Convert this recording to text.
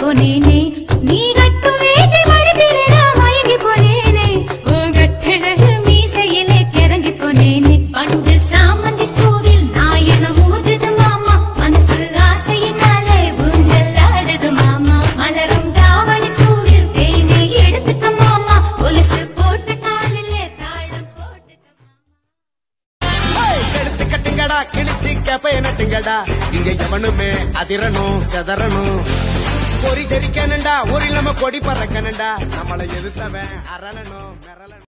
போனேனே நீ கட்டு வேட்டி மடிப்பிலே நான் மயங்கி போனேனே உன் கட்டழகு மீசையிலே கிறங்கி போனேனே பண்டு சாமந்தி பூவில் நாயன ஊதுது மாமா மனசு ஆசையினாலே ஊஞ்சல் ஆடுது மாமா மலரும் தாவணி பூவில் தேனை எடுத்துக்க மாமா ஒலிசு போட்டு காலிலே தாளம் போட்டுக்க எடுத்து கட்டுங்கடா கிழிச்சு கேப்பைய நட்டுங்கடா இங்க எவனுமே அதிரணும் செதறணும் பொறி தெரிக்கணுண்டா ஊரில் நம்ம கொடி பறக்கணுண்டா நம்மளை எதிர்த்தவன் அரளணும் மிரளணும்